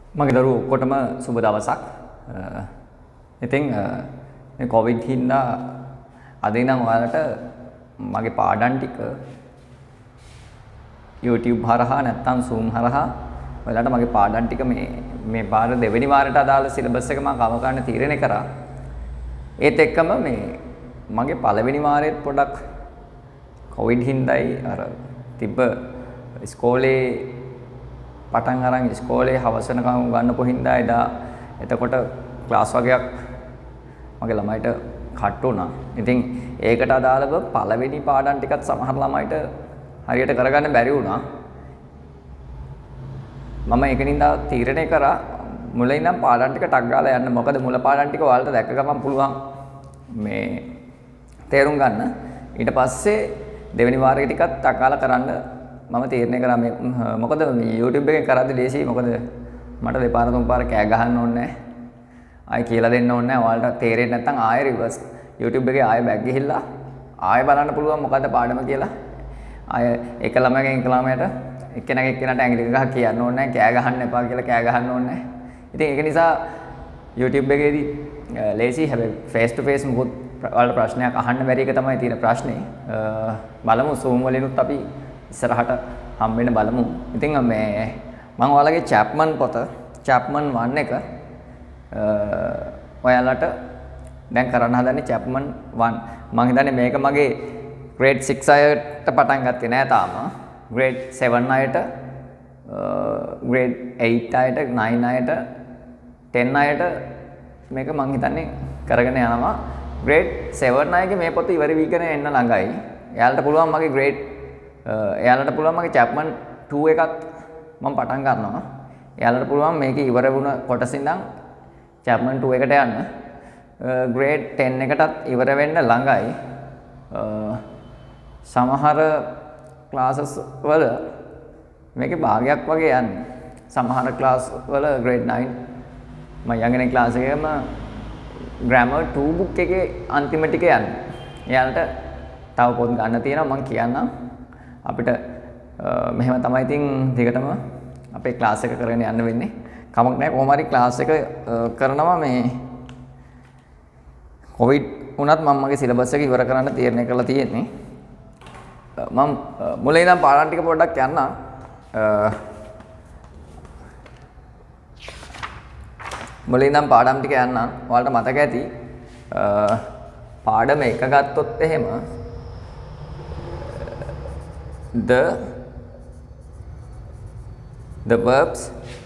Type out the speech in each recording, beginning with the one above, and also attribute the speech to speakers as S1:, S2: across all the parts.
S1: මගේ දරුවෝ ඔක්කොටම සුබ දවසක්. ඉතින් මේ කොවිඩ් හින්දා අද ඉඳන් ඔයාලට මගේ පාඩම් ටික YouTube හරහා නැත්නම් Zoom හරහා ඔයාලට මගේ පාඩම් ටික මේ පාර දෙවෙනි වාරයට අදාළ සිලබස් එක මම කව ගන්න තීරණය කරා. ඒත් එක්කම මගේ පළවෙනි වාරෙත් පොඩක් කොවිඩ් හින්දායි අර තිබ්බ ඉස්කෝලේ පටන් අරන් ඉස්කෝලේ හවස වෙනකම් ගන්නපු හින්දා එදා එතකොට ක්ලාස් වගේක් මගේ ළමයිට කට් වුණා. ඉතින් ඒකට අදාළව පළවෙනි පාඩම් ටිකත් සමහර ළමයිට හරියට කරගන්න බැරි වුණා. මම ඒකනින්ද තීරණය කරා මුලින් ඉඳන් පාඩම් ටික ටක් ගාලා යන්න. මොකද මුල පාඩම් ටික ඔයාලට දැක්ක ගමන් පුළුවන් මේ තේරුම් ගන්න. ඊට පස්සේ දෙවෙනි වාරයේ ටිකත් ටක් ගාලා කරන්න මම තීරණය කරා. මොකද මේ YouTube එකෙන් කරද්දි ලේසියි. මොකද මට දෙපාර තුන් පාර කෑ ගහන්න ඕනේ නැහැ. ආයෙ කියලා දෙන්න ඕනේ නැහැ. ඔයාලට තේරෙන්නේ නැත්නම් ආයෙ රිවර්ස් YouTube එකේ ආයෙ බැක් ගිහිල්ලා ආයෙ බලන්න පුළුවන් මොකද්ද පාඩම කියලා. ආයෙ එක ළමයෙන් එක ළමයට එක්කෙනාට ඇඟිලි ගහ කියන්න ඕනේ නැහැ. කෑ ගහන්න එපා කියලා කෑ ගහන්න ඕනේ නැහැ. ඉතින් ඒක නිසා YouTube එකේදී ලේසි. හැබැයි face to face මොකද ඔයාලට ප්‍රශ්නයක් අහන්න බැරි එක තමයි තියෙන ප්‍රශ්නේ. බලමු Zoom වලිනුත් අපි ඉස්සරහට හම්බෙන්න බලමු. ඉතින් මම ඔයාලගේ චැප්මන් පොත චැප්මන් 1 එක ඔයාලට දැන් කරන්න හදන්නේ චැප්මන් 1. මම හිතන්නේ මේක මගේ grade 6 අයට පටන් ගත්තේ නෑ තාම. grade 7 අයට, grade 8 අයට, 9 අයට, 10 අයට මේක මම හිතන්නේ කරගෙන යනවා. grade 7 අයගේ මේ පොත ඉවර වීගෙන එන්න ළඟයි. එයාලට පුළුවන් මගේ grade එයාලට පුළුවන් මගේ චැප්මන් 2 එකත් මම පටන් ගන්නවා. එයාලට පුළුවන් මේකේ ඉවර වුණ කොටස ඉඳන් චැප්මන් 2 එකට යන්න. grade 10 එකටත් ඉවර වෙන්න ළඟයි. සමහර ක්ලාසස් වල මේකේ භාගයක් වගේ යන්නේ. සමහර ක්ලාස් වල grade 9 මම යන්නේ ක්ලාස් එකේම grammar 2 book එකේ අන්තිම ටික යන්නේ. එයාලට තව පොත් ගන්න තියෙනවා මම කියන්නම්. අපිට මෙහෙම තමයි ඉතින් දිගටම අපේ ක්ලාස් එක කරගෙන යන්න වෙන්නේ. කමක් නැහැ කොහොම හරි ක්ලාස් එක කරනවා. මේ කොවිඩ් වුණත් මම මගේ සිලබස් එක ඉවර කරන්න තීරණය කරලා තියෙන්නේ. මම මුලින් ඉඳන් පාඩම් ටික පොඩ්ඩක් යන්නම්. මුලින් ඉඳන් පාඩම් ටික යන්නම්. ඔයාලට මතක ඇති පාඩම එක ගත්තොත් එහෙම the verbs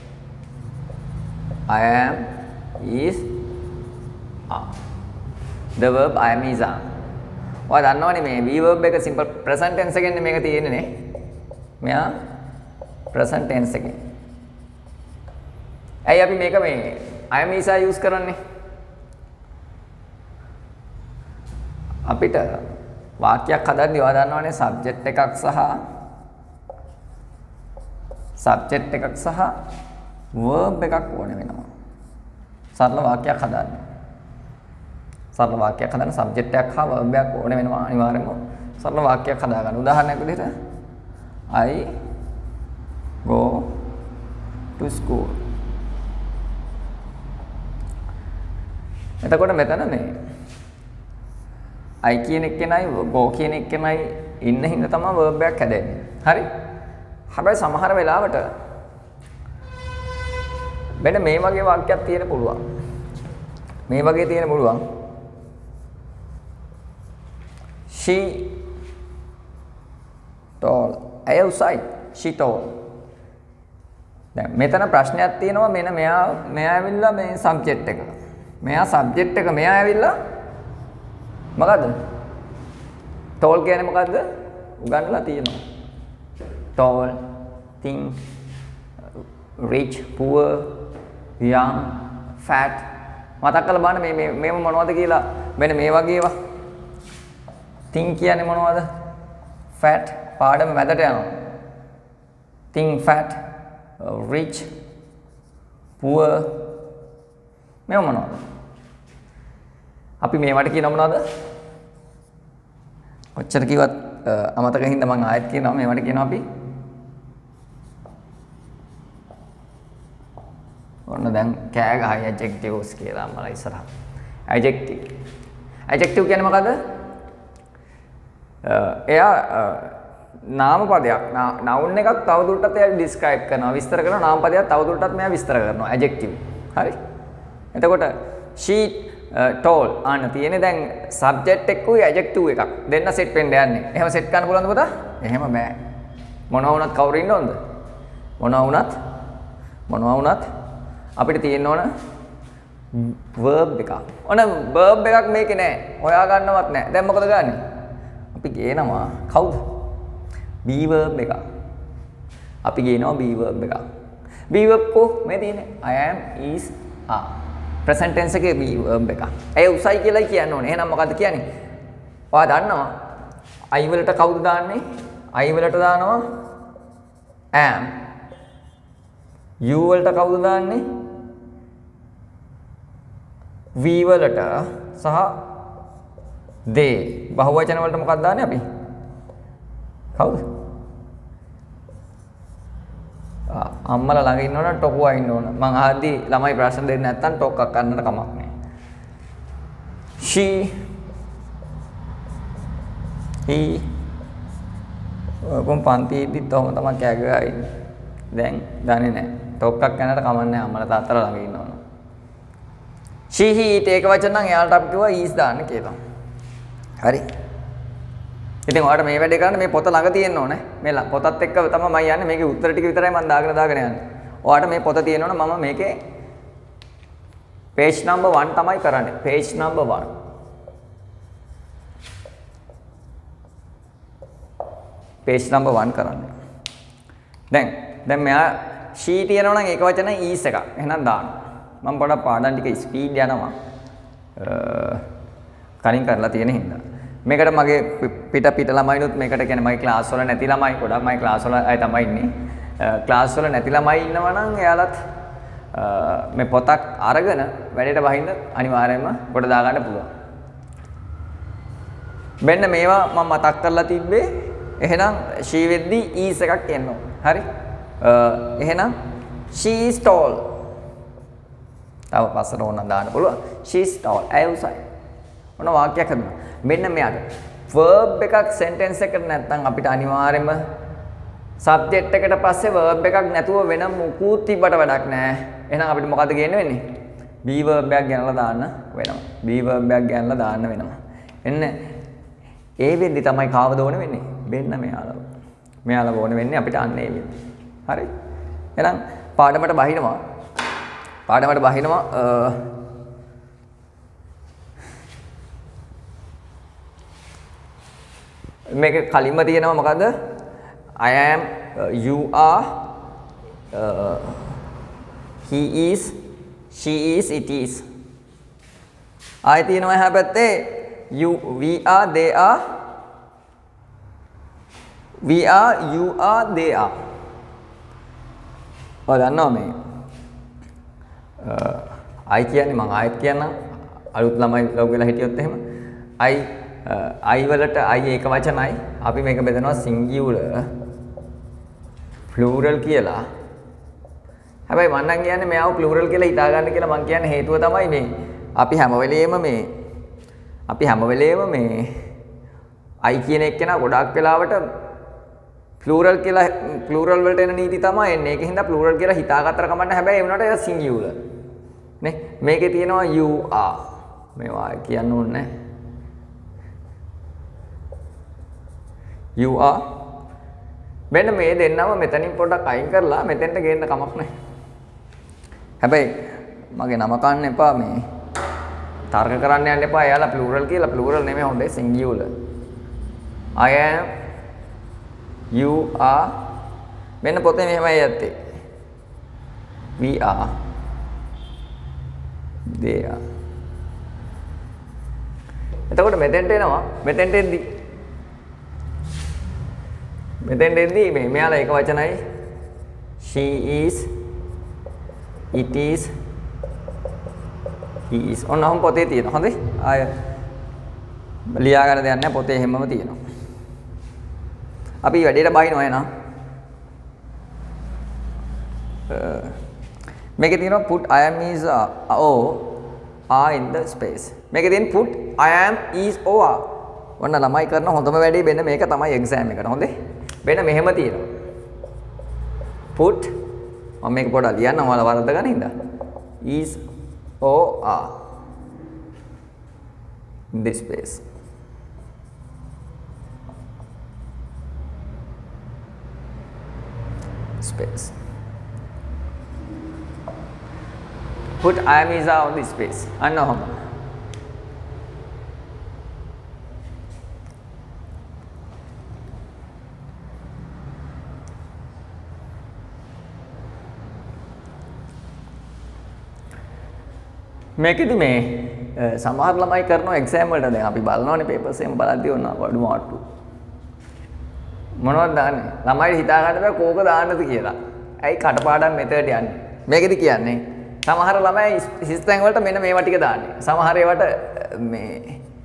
S1: I am, is, are. The verb I am, is, are. ඔයා දන්නවනේ මේ be verb එක simple present tense එකෙන් මේක තියෙන්නේ නේ. මෙයා present tense එකෙන්. ඇයි අපි මේක මේ I am, is, are use කරන්නේ? අපිට වාක්‍යයක් හදද්දී ඔයා දන්නවනේ subject එකක් සහ verb එකක් ඕනේ වෙනවා. සරල වාක්‍යයක් හදන්න. සරල වාක්‍යයක් හදන්න subject එකක් හා verb එකක් ඕනේ වෙනවා අනිවාර්යයෙන්ම. සරල වාක්‍යයක් හදාගන්න. උදාහරණයක් විදිහට I go to school. එතකොට මෙතන මේ I කියන එක්කෙනයි go කියන එක්කෙනයි ඉන්න හින්දා තමයි verb එකක් හැදෙන්නේ. හරි? හැබැයි සමහර වෙලාවට මෙන්න මේ වගේ වාක්‍යයක් තියෙන්න පුළුවන්. මේ වගේ තියෙන්න පුළුවන්. She told. ඇය උසයි. She told. දැන් මෙතන ප්‍රශ්නයක් තියෙනවා. මෙන්න මෙයා ඇවිල්ලා මේ subject එක. මෙයා subject එක මෙයා ඇවිල්ලා මොකද්ද? told කියන්නේ මොකද්ද? උගන්වලා තියෙනවා. tall, thin, rich, poor, young, fat. මතක් කරලා බලන්න මේව මොනවද කියලා. මෙන්න මේ වගේ ඒවා. thin කියන්නේ මොනවද? fat පාඩම මැදට යනවා. thin, fat, rich, poor. මේව මොනවද? අපි මේවට කියන මොනවද? ඔච්චර කිව්වත් අමතක හින්දා මම ආයෙත් කියනවා මේවට කියනවා අපි ඔන්න දැන් කෑ ගහයි ඇඩ්ජෙක්ටිව්ස් කියලා මම ඉස්සරහ. ඇඩ්ජෙක්ටිව්. ඇඩ්ජෙක්ටිව් කියන්නේ මොකද්ද? එයා නාම පදයක් noun එකක් තවදුරටත් එයා describe කරනවා විස්තර කරනවා නාම පදයක් තවදුරටත් මෙයා විස්තර කරනවා adjective හරි එතකොට she told අන්න තියෙන්නේ දැන් subject එක්කුයි adjective එකක් දෙන්න set වෙන්න යන්නේ එහෙම set කරන්න පුළුවන්ද පුතා එහෙම බෑ මොනවා වුණත් කවුරු ඉන්න ඕනද මොනවා වුණත් අපිට තියෙන්න ඕන verb එකක් ඔන්න verb එකක් මේකේ නෑ හොයා ගන්නවත් නෑ දැන් මොකද ගන්නෙ අපි ගේනවා කවුද be verb එක. අපි ගේනවා be verb එක. be verb ko මේ තියෙන්නේ I am is are. present tense එකේ be verb එක. ඒ උසයි කියලා කියන්න ඕනේ. එහෙනම් මොකද්ද කියන්නේ? ඔයා දන්නවා I වලට කවුද දාන්නේ? I වලට දානවා am. you වලට කවුද දාන්නේ? we වලට සහ they. බහුවචන වලට මොකක්ද දාන්නේ අපි? කවුද? අම්මලා ළඟ ඉන්නවනම් ටොකුවා ඉන්න ඕන. මං ආද්දී ළමයි ප්‍රශ්න දෙන්නේ නැත්තම් ටොක් එකක් ගන්නට කමක් නැහැ. she he කොම් පන්තිෙදිත් ඔහම තමයි කෑ ගහලා ඉන්නේ. දැන් දන්නේ නැහැ. ටොක් එකක් ගන්නට කමක් නැහැ අම්මලා තාත්තලා ළඟ ඉන්නවනම්. she he it ඒක වචන නම් එයාලට අපි කිව්වා is දාන්න කියලා. හරි. ඉතින් ඔයාලට මේ වැඩේ කරන්න මේ පොත ළඟ තියෙන්න ඕනේ. මේ පොතත් එක්ක තමයි මම යන්නේ. මේකේ උත්තර ටික විතරයි මම දාගෙන යන්නේ. ඔයාලට මේ පොත තියෙන්න ඕනේ. මම මේකේ page number 1 තමයි කරන්නේ. page number 1. page number 1 කරන්නේ. දැන් මෙයා she තියෙනවා නම් ඒක වචන is එකක්. එහෙනම් දාන්න. මම පොඩක් පාඩම් ටික ස්පීඩ් යනවා. කලින් කරලා තියෙන හින්දා. මේකට මගේ පිට ළමයිනුත් මේකට කියන්නේ මගේ ක්ලාස් වල නැති ළමයි ගොඩක් මගේ ක්ලාස් වල අය තමයි ඉන්නේ. ක්ලාස් වල නැති ළමයි ඉන්නවා නම් එයාලත් මේ පොතක් අරගෙන වැඩේට බහින්න අනිවාර්යයෙන්ම කොට දාගන්න පුළුවන්. මෙන්න මේවා මම මතක් කරලා තිබ්බේ. එහෙනම් she වෙද්දී is එකක් එන්න ඕන. හරි? එහෙනම් she is tall. තව පස්සට ඕන දාන්න පුළුවන්. she is tall. ඇය උසයි. ඔන්න වාක්‍යයක් හදුනා. මෙන්න මෙයාට verb එකක් sentence එකට නැත්නම් අපිට අනිවාර්යයෙන්ම subject එකට පස්සේ verb එකක් නැතුව වෙන මුකුත් තිබ්බට වැඩක් නැහැ. එහෙනම් අපිට මොකද්ද ගේන්න වෙන්නේ? be verb එකක් ගෙනලා දාන්න වෙනවා. be verb එකක් ගෙනලා දාන්න වෙනවා. එන්න ඒ වෙද්දි තමයි කාවද ඕන වෙන්නේ? මෙන්න මෙයාලව. මෙයාලව ඕන වෙන්නේ අපිට අන්න ඒ වෙද්දි. හරි? එහෙනම් පාඩමට බහිනවා. මේක කලින්ම තියෙනවා මොකද්ද? I am, you are, he is, she is, it is. ආයෙ තියෙනවා එහා පැත්තේ you, we are, they are, you are, they are. ඔයා දන්නවා මේ I කියන්නේ මම ආයෙත් කියන්නම් අලුත් ළමයි ලොග් වෙලා හිටියොත් එහෙම I වලට I ඒක වචනයි අපි මේක බෙදනවා singular plural කියලා. හැබැයි මම නම් කියන්නේ මෙයාව plural කියලා හිතා ගන්න කියලා මම කියන්නේ හේතුව තමයි මේ අපි හැම වෙලේම මේ I කියන එක්කෙනා ගොඩාක් වෙලාවට plural වලට එන නීති තමයි එන්නේ. ඒකින්ද plural කියලා හිතාගත්තර කමන්න හැබැයි ඒ වුණාට ඒක singular. නේ මේකේ තියෙනවා you are. මේවා කියන්න ඕනේ නැහැ. you are මෙන්න මේ දෙන්නම මෙතනින් පොඩ්ඩක් අයින් කරලා මෙතෙන්ට ගේන්න කමක් නැහැ. හැබැයි මගේ නම කන්න එපා මේ තර්ක කරන්න යන්න එපා. එයාලා plural කියලා plural නෙමෙයි හොඳේ singular. I am, you are මෙන්න පොතේ මෙහෙමයි යත්තේ. we are, they are. එතකොට මෙතෙන්ට එනවා. මෙතෙන්ට එද්දී මේ මෙයාලා එක වචනයි she is, it is, he is. ඔන්නම පොතේ තියෙනවා. හොඳයි. ආය ලියා ගන්න දෙයක් නැහැ. පොතේ හැමම තියෙනවා. අපි වැඩේට බහිනවා එහෙනම්. මේකේ තියෙනවා put I am is or are in the space. මේකේ තියෙන put I am is or are. ඔන්න ළමයි කරන හොඳම වැඩේ වෙන මේක තමයි එක්සෑම් එකට. හොඳේ? වෙන මෙහෙම තියෙනවා. put මම මේක පොඩ්ඩක් ලියන්නම් ඔයාලා වරද්ද ගන්න හින්දා. is or are in this space. Space. Put I am is on this space. අන්න ඔහම. මේකෙදි මේ සමහර ළමයි කරනවා එක්සෑම් වලට දැන් අපි බලනවානේ පේපර්ස් එහෙම බලද්දී ඔන්න වඩු මාට්ටු මොනවද දාන්නේ ළමයි හිතා ගන්න බෑ කෝක දාන්නද කියලා. ඇයි කටපාඩම් මෙතඩ යන්නේ. මේකෙදි කියන්නේ සමහර ළමයි හිස්තැන් වලට මෙන්න මේවා ටික දාන්නේ. සමහර ඒවට මේ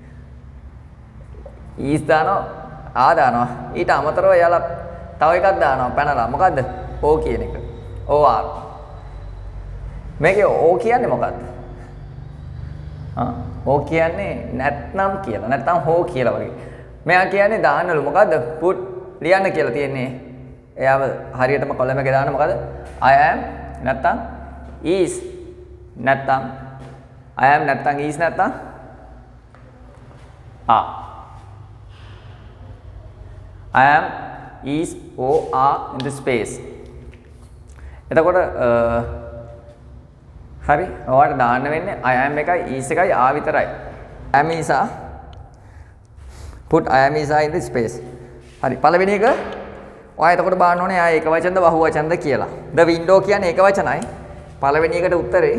S1: ඊස් දානවා ආ දානවා. ඊට අමතරව එයාලා තව එකක් දානවා පැනලා. මොකද්ද? ඕ කියන එක. OR. මේකේ ඕ කියන්නේ මොකද්ද? ඕ කියන්නේ නැත්නම් කියලා. නැත්නම් හෝ කියලා වගේ. මෙයා කියන්නේ දාන්නලු මොකද්ද? put ලියන්න කියලා තියෙන්නේ. එයාව හරියටම කොලම් එකේ දාන්න මොකද? I am නැත්නම් is නැත්නම් I am නැත්නම් is නැත්නම් are. I am is or are in the space. එතකොට හරි ඔයාලට දාන්න වෙන්නේ I am එකයි is එකයි are විතරයි. I am is are put I am is are in the space. හරි පළවෙනි එක ඔයා එතකොට බලන්න ඕනේ ආ ඒක වචනද බහුව වචනද කියලා. the window කියන්නේ ඒක වචනයි. පළවෙනි එකට උත්තරේ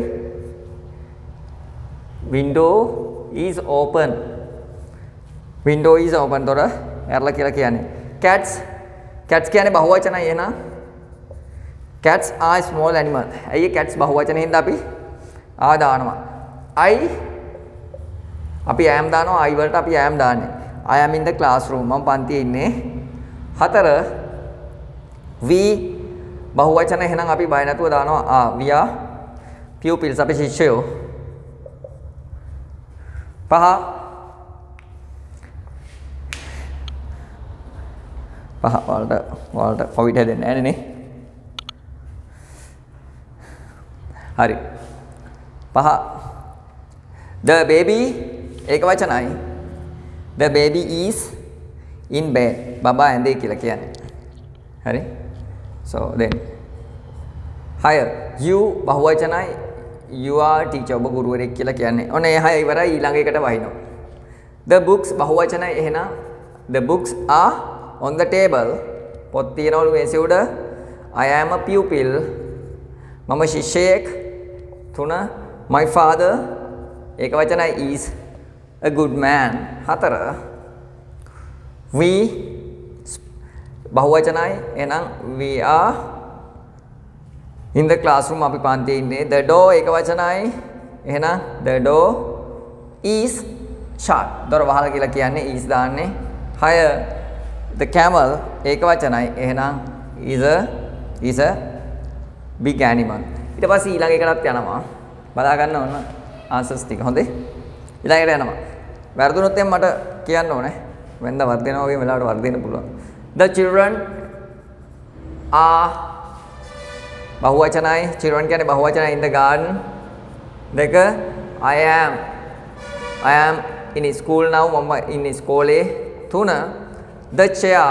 S1: window is open. window is open තොර ඇරලා කියලා කියන්නේ. cats කියන්නේ බහුව වචනයි එහෙනම් cats are small animal. ඇයි cats බහුව වචනේ හින්දා අපි ආ දානවා. අපි am දානවා I වලට අපි am දාන්නේ. I am in the classroom. මම පන්තියේ ඉන්නේ. 4 we බහුවචන එහෙනම් අපි බය නැතුව දානවා we are pupils අපි ශිෂ්‍යයෝ. 5 වලට කොවිඩ් හැදෙන්නේ නැහැ නේ. හරි. 5 the baby ඒක වචනයි. the baby is in bed. බබා ඇඳේ කියලා කියන්නේ. හරි. So then higher you බහුවචනයි you are teacher ඔබ ගුරුවරයෙක් කියලා කියන්නේ. ඔන්න ඒ 6 ඉවරයි ඊළඟ එකට වහිනවා. the books බහුවචනයි එහෙනම් the books are on the table. පොත් තියනවලු මේසෙ උඩ. I am a pupil. මම ශිෂ්‍යයෙක්. 3 my father ඒක වචනයි is a good man. 4 we බහුවචනයි එහෙනම් we are in the classroom අපි පන්තියේ ඉන්නේ. the door ඒක වචනයි එහෙනම් the door is shut. දොර වහලා කියලා කියන්නේ is දාන්නේ. 6 the camel ඒක වචනයි එහෙනම් is a big animal. ඊට පස්සේ ඊළඟ එකටත් යනවා. බලා ගන්න ඕන answers ටික. හොඳේ. ඊළඟට යනවා. වැරදුනොත් එම් මට කියන්න ඕනේ. වෙනදා වර්ධිනවා වගේ වෙලාවට වර්ධින්න පුළුවන්. the children are බහුවචනයි. children කියන්නේ බහුවචනයි in the garden. 2 I am in school now. මම in ඉස්කෝලේ. 3 the chair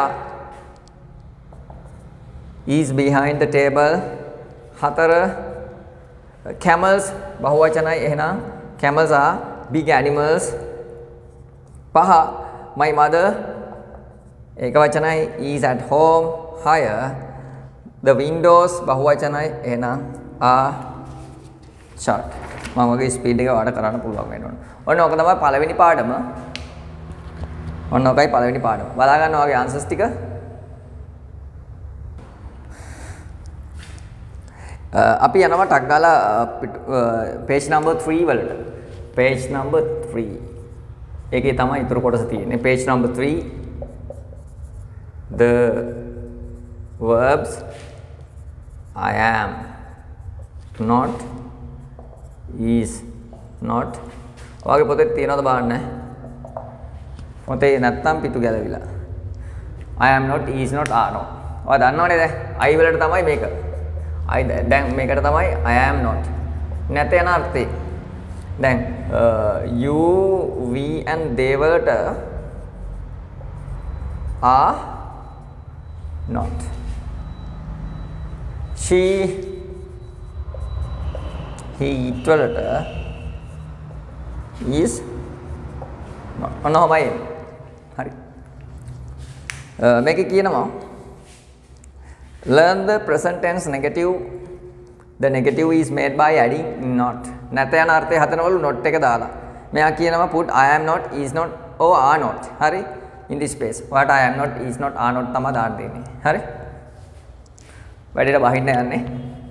S1: is behind the table. 4 camels බහුවචනයි එහෙනම් camels are big animals. 5 my mother ඒක වචනයි is at home. 6 the windows බහුවචනයි එහෙනම් are shut. මම වගේ speed එක වඩා කරන්න පුළුවන් වෙන්න ඕන. ඔන්න ඕක තමයි පළවෙනි පාඩම. ඔන්න ඕකයි පළවෙනි පාඩම. බලා ගන්න ඔයගේ answers ටික. අපි යනවා ටක් ගාලා page number 3 වලට. page number 3. ඒකේ තමයි ඊතර කොටස තියෙන්නේ. page number 3 the verbs I am not is not ඔයාගේ පොතේ තියෙනවද බලන්න පොතේ නැත්තම් පිටු ගැලවිලා I am not is not are not ඔයා දන්නවනේ දැන් I වලට තමයි මේක I දැන් මේකට තමයි I am not නැත යන අර්ථේ දැන් you we and they වලට are not she he it වලට is not ඔන්නෝමයි හරි මේක කියනවා learn the present tense negative the negative is made by adding not නැත යන අර්ථය හදනවලු not එක දාලා මෙයා කියනවා put I am not is not or are not හරි in this space what I am not is not are not තමයි දාන්න දෙන්නේ හරි වැඩේට බහින්න යන්නේ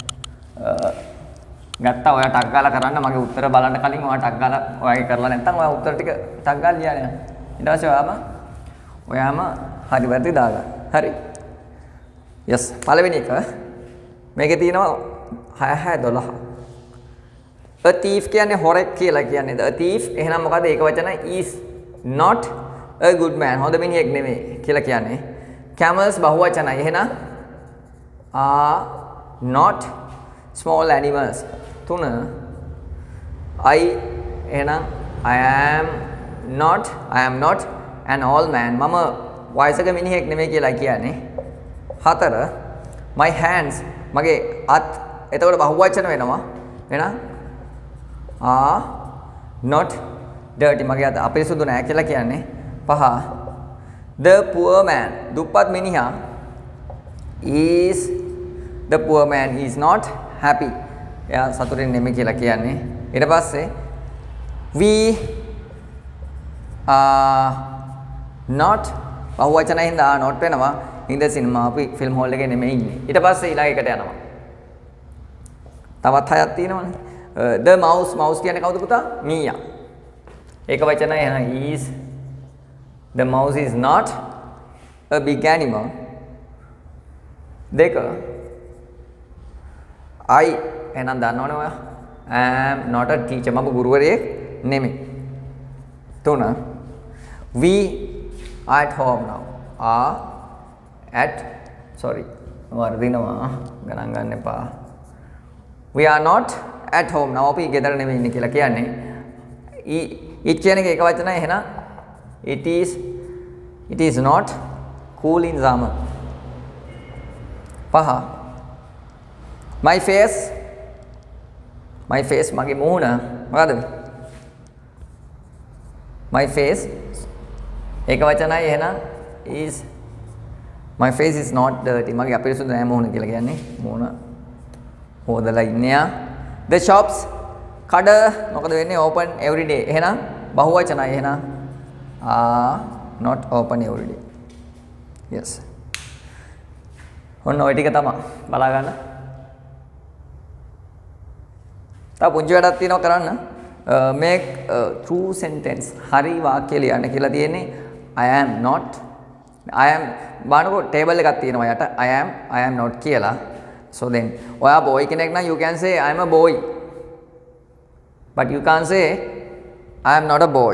S1: ගත්තා ඔයා ටක් ගාලා කරන්න මගේ උත්තර බලන්න කලින් ඔයා ටක් ගාලා ඔයාගේ කරලා නැත්නම් ඔයා උත්තර ටික ටක් ගාලා ලියන්න යන්න ඊට පස්සේ ඔයාම හරි වැරදි දාගන්න හරි yes පළවෙනි එක මේකේ තියෙනවා 6 6 12 a thief කියන්නේ හොරෙක් කියලා කියන්නේ a thief එහෙනම් මොකද ඒක වචන is not a good man හොඳ මිනිහෙක් නෙමෙයි කියලා කියන්නේ camels බහුවචනයි එහෙනම් are not small animals තුන I එහෙනම් I am not an old man මම වයසක මිනිහෙක් නෙමෙයි කියලා කියන්නේ හතර my hands මගේ අත් එතකොට බහුවචන වෙනවා එහෙනම් are not dirty මගේ අත අපිරිසුදු නෑ කියලා කියන්නේ පහ the poor man දුප්පත් මිනිහා is the poor man is not happy එයා සතුටින් නෙමෙයි කියලා කියන්නේ ඊට පස්සේ we are not බහුවචනයෙන් හින්දා not වෙනවා in the cinema අපි ෆිල්ම් හෝල් එකේ නෙමෙයි ඉන්නේ ඊට පස්සේ ඊළඟ එකට යනවා තවත් හයක් තියෙනවනේ the mouse කියන්නේ කවුද පුතා මීයා ඒක වචනය එහෙනම් is the mouse is not a big animal දෙක I එහෙනම් දන්නවනේ ඔයා am not a teacher මම ගුරුවරයෙක් නෙමෙයි තුන we are at home now are at sorry වර්ධිනවා ගණන් ගන්න එපා we are not at home now අපි ගෙදර නෙමෙයි ඉන්නේ කියලා කියන්නේ it කියන එක වචනය එහෙනම් it is not cool in summer පහ my face මගේ මූණ මොකද my face ඒක වචනයි එහෙනම් is my face is not dirty මගේ අපිරිසුදු නෑ මූණ කියලා කියන්නේ මූණ හොදලා ඉන්නේ the shops කඩ මොකද වෙන්නේ open every day එහෙනම් බහුවචනයි එහෙනම් not open every day yes ඔන්න ඔය ටික තමයි බලා ගන්න තව පුංචි වැඩක් තියෙනවා කරන්න make true sentence හරි වාක්‍ය ලියන්න කියලා තියෙන්නේ I am not I am බානකෝ ටේබල් එකක් තියෙනවා යට I am not කියලා so then ඔයා boy කෙනෙක් නම් you can say I am a boy but you can't say I am not a boy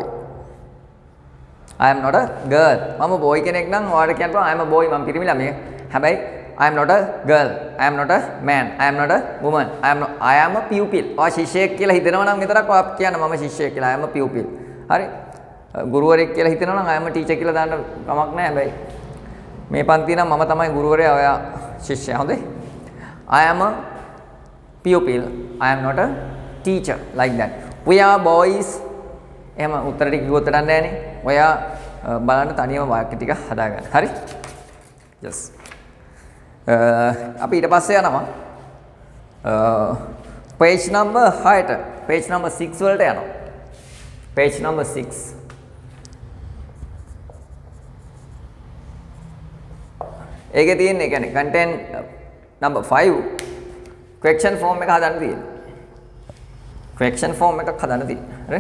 S1: I am not a girl මම boy කෙනෙක් නම් ඔයාට කියන්න පුළුවන් I am a boy මම පිරිමි ළමයෙක් හැබැයි I am not a girl I am not a man I am not a woman I am a pupil ඔයා ශිෂ්‍යයෙක් කියලා හිතනවා නම් විතරක් ඔයා කියන්න මම ශිෂ්‍යයෙක් කියලා I am a pupil හරි ගුරුවරයෙක් කියලා හිතනවා නම් I am a teacher කියලා දාන්න කමක් නැහැ හැබැයි මේ පන්තිය නම් මම තමයි ගුරුවරයා ඔයා ශිෂ්‍යයා හොඳේ I am a pupil I am not a teacher like that we are boys එහෙම උත්තර ටික කිව්වොත් වැඩක් නැහැ නේ ඔයා බලන්න තනියම වාක්‍ය ටික හදාගන්න හරි yes අපි ඊට පස්සේ යනවා page number 6ට page number 6 වලට යනවා page number 6 ඒකේ තියෙන්නේ කියන්නේ content number 5 question form එක හදන්න තියෙනවා question form එකක් හදන්න තියෙනවා හරි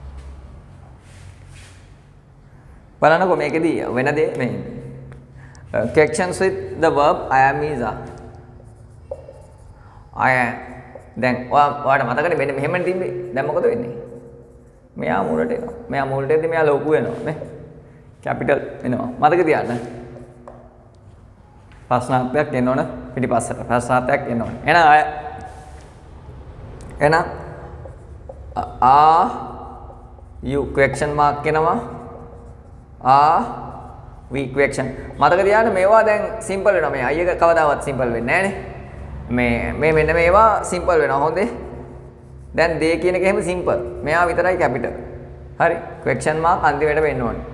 S1: බලන්නකො මේකෙදී වෙන දේ මේ questions with the verb I am is I am. දැන් ඔයාලට මතකනේ මෙන්න මෙහෙමනේ තිබ්බේ. දැන් මොකද වෙන්නේ? මෙයා මුලට එනවා. මෙයා මුලට එද්දි මෙයා ලොකු වෙනවා නේ. කැපිටල් වෙනවා. මතක තියාගන්න. ප්‍රශ්නාර්ථයක් එන්න ඕන පිටිපස්සට. ප්‍රශ්නාර්ථයක් එන්න ඕන. එහෙනම් are you question mark එනවා. are we question. මතක තියාගන්න මේවා දැන් සිම්පල් වෙනවා. මේ I එක කවදාවත් සිම්පල් වෙන්නේ නැහැ නේ. මේ මෙන්න මේවා සිම්පල් වෙනවා. හොඳේ. දැන් they කියන එක එහෙම සිම්පල්. මෙයා විතරයි කැපිටල්. හරි. question mark අන්තිමට වෙන්න ඕනේ.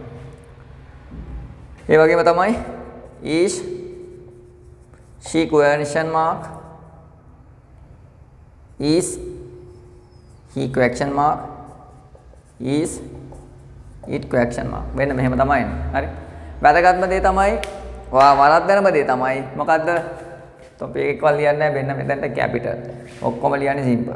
S1: ඒ වගේම තමයි is she question mark is he question mark is it question mark වෙන මෙහෙම තමයි එන්නේ. හරි. වැදගත්ම දේ තමයි වරද්දනම දේ තමයි මොකද්ද? topic එකක් ලියන්නේ නැහැ වෙන මෙතනට කැපිටල්. ඔක්කොම ලියන්නේ සිම්පල්.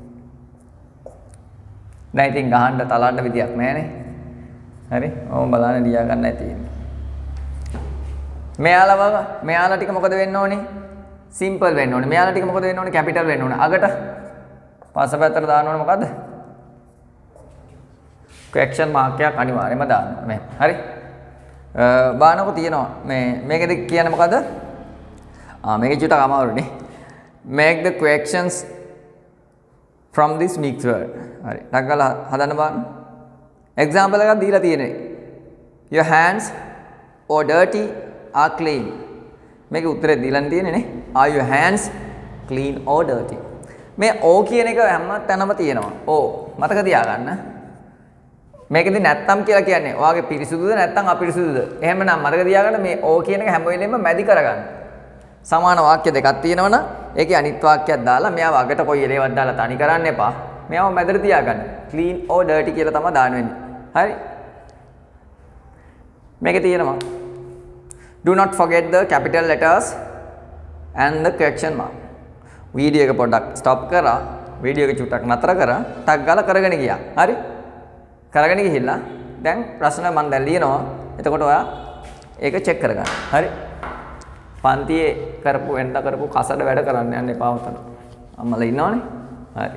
S1: දැන් ඉතින් ගහන්න තලන්න විදියක් නැහැනේ. හරි. ඔව් බලන්න ලියා ගන්නයි තියෙන්නේ. මෙයාලා ටික මොකද වෙන්න ඕනේ? සිම්පල් වෙන්න ඕනේ. මෙයාලා ටික මොකද වෙන්න ඕනේ? කැපිටල් වෙන්න ඕනේ. අගට පස්සපැත්තට දාන්න ඕනේ මොකද්ද? question mark එකක් අනිවාර්යයෙන්ම දාන්න. මෙහෙම. හරි. බානක තියෙනවා. මේකෙද කියන්නේ මොකද්ද? මේක චුට්ටක් අමාරුනේ. make the questions from this mixed word. හරි. ටක් ගාලා හදන්න බලන්න. example එකක් දීලා තියෙන්නේ. your hands or dirty are clean. මේක උත්තරේ දීලා තියෙන්නේ නේ. Are your hands clean or dirty? මේ O කියන එක හැම තැනම තියෙනවා. O මතක තියාගන්න. මේකෙදි නැත්තම් කියලා කියන්නේ ඔයාගේ පිරිසුදුද නැත්තම් අපිරිසුදුද? එහෙමනම් මතක තියාගන්න මේ O කියන එක හැම වෙලෙම මැදි කරගන්න. සමාන වාක්‍ය දෙකක් තියෙනවනම් ඒකේ අනිත් වාක්‍යයක් දාලා මෙයාව අගට කොයි එලේවත් දාලා තනි කරන්න එපා. මෙයාව මැදට තියාගන්න. clean or dirty කියලා තමයි දාන්න වෙන්නේ. හරි? මේකේ තියෙනවා do not forget the capital letters and the question mark. Video එක පොඩ්ඩක් ස්ටොප් කරා. වීඩියෝ එක චුට්ටක් නතර කරා. ටක් ගාලා කරගෙන ගියා. හරි? කරගෙන ගිහිල්ලා දැන් ප්‍රශ්න මම දැන් ලියනවා. එතකොට ඔයා ඒක චෙක් කරගන්න. හරි? පන්තියේ කරපු වෙනද කරපු කසඩ වැඩ කරන්න යන්න එපා උතන. අම්මලා ඉන්නවනේ. හරි.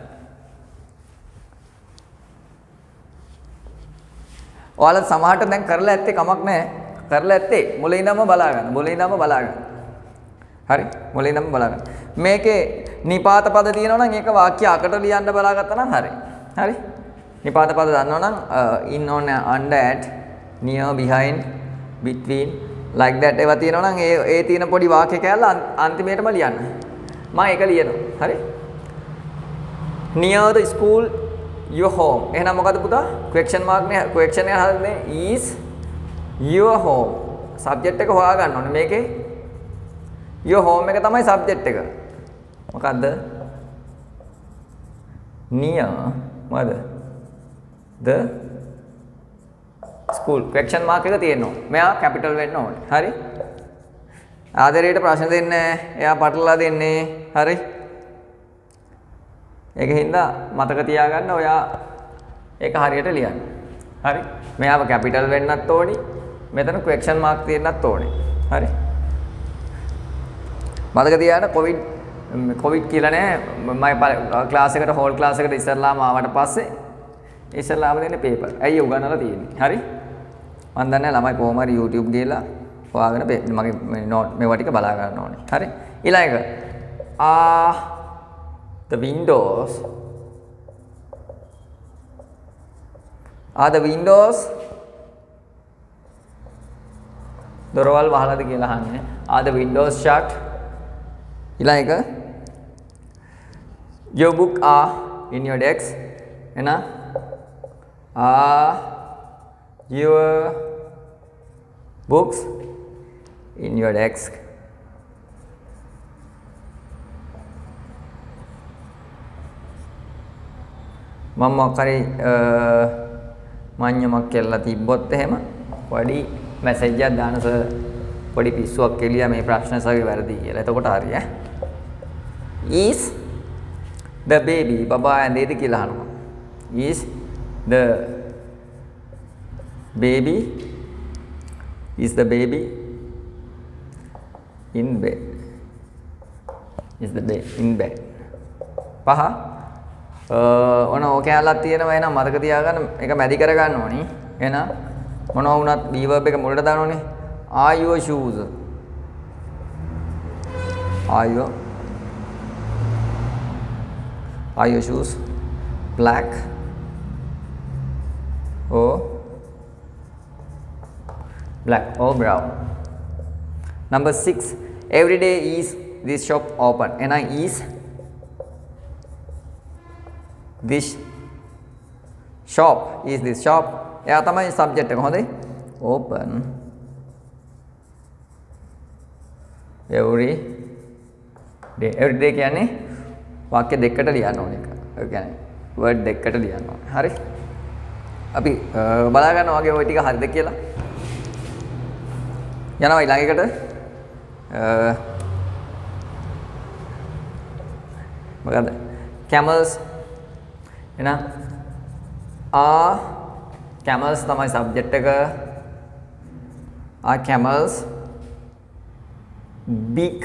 S1: ඔයාලා සමහරට දැන් කරලා ඇත්තේ කමක් නැහැ. කරලා ඇත්තේ මුලින් ඉඳන්ම බලා ගන්න. මුලින් ඉඳන්ම බලා ගන්න. හරි? මුලින් ඉඳන්ම බලා ගන්න. මේකේ නිපාත පද තියෙනවා නම් ඒක වාක්‍ය අකට ලියන්න බලාගත්තා නම් හරි. හරි? නිපාත පද දන්නවා නම් in on under at near behind between like that ඒවා තියෙනවා නම් ඒ තියෙන පොඩි වාක්‍ය කැලල අන්තිමේටම ලියන්න. මම ඒක ලියනවා. හරි? near the school your home. එහෙනම් මොකද පුතා? question mark නේ question එක හදන්නේ is your home. subject එක හොයා ගන්න ඕනේ. මේකේ your home එක තමයි subject එක. මොකද්ද? near මොකද? the school. question mark එක තියෙනවා. මෙයා capital වෙන්න ඕනේ. හරි? ආදරයට ප්‍රශ්න දෙන්නේ නැහැ. එයා පටලලා දෙන්නේ. හරි? ඒකින්ද මතක තියාගන්න ඔයා ඒක හරියට ලියන්න. හරි? මෙයාව capital වෙන්නත් ඕනි. මෙතන question mark තියෙන්නත් ඕනේ. හරි? මතක තියාගන්න කොවිඩ් කියලා නෑ මම ක්ලාස් එකට හෝල් ක්ලාස් එකට ඉස්සරලාම ආවට පස්සේ ඉස්සරලාම දෙන්නේ පේපර්. ඇයි උගන්වලා තියෙන්නේ? හරි? මම දන්නේ ළමයි කොහොම හරි YouTube ගිහලා හොයාගෙන මගේ නෝට් මේවා ටික බලා ගන්න ඕනේ. හරි? ඊළඟ එක the windows දොරවල් වහලාද කියලා අහන්නේ. are the windows shut? ඊළඟ එක your book are in your desk. එන are your books in your desk? මම මොකරි මඤ්ඤමක් කියලා තිබ්බොත් එහෙම පොඩි මැසේජ් එකක් දාන්න සර් පොඩි පිස්සුවක් කියලා මේ ප්‍රශ්න සගේ වැරදි කියලා. එතකොට හරි ඈ. is the baby බබා ඇඳේද කියලා අහනවා. is the baby in bed. Is the bed in bed. පහ ඔන්න ඕක කැලලක් තියෙනවා එහෙනම් මතක තියාගන්න මේක මැදි කර ගන්න ඕනි. එහෙනම් මොනවා වුණත් be verb එක මුලට දානෝනේ. Are your shoes? Are your shoes black or brown? Number 6. Every day is this shop open. And is this shop is this shop. එයා තමයි subject එක හොඳයි. Open every day. Every day කියන්නේ වාක්‍ය දෙකකට ලියන්න ඕන එක. ඒ කියන්නේ word දෙකකට ලියන්න ඕන. හරි. අපි බලා ගන්නවා වගේ ওই ටික හරිද කියලා. යනවා ඊළඟ එකට. මොකද? Camels. එහෙනම් camels තමයි subject එක. Camels big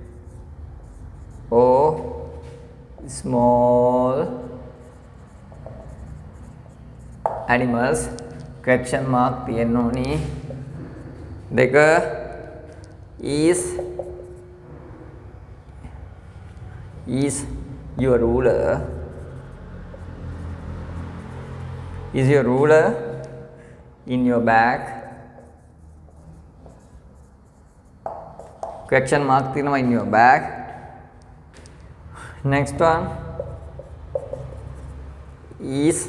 S1: or small animals? Question mark තියෙන්න ඕනි. දෙක is your ruler in your bag? Question mark තියෙනවා in your bag. Next one is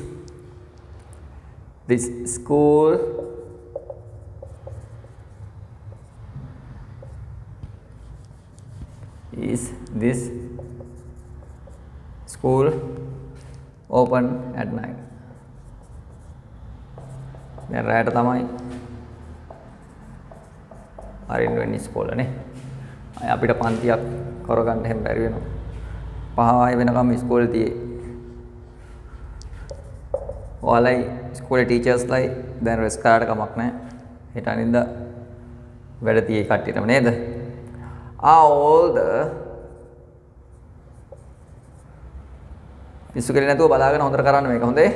S1: this school open at night? දැන් රැයට තමයි අරින්න වෙන්නේ ඉස්කෝලේ නේ. අය අපිට පන්තියක් කරගන්න හැම බැරි වෙනවා. 5 වෙනකම් ඉස්කෝලේ තියේ. ඔයාලයි ඉස්කෝලේ ටීචර්ස්ලයි දැන් රෙස්ට් කරාට කමක් නැහැ. හෙට අනිද්දා වැඩ තියේ කට්ටියටම නේද? all the පිස්සු කෙලේ නැතුව බලාගෙන හොඳට කරන්න මේක හොඳේ.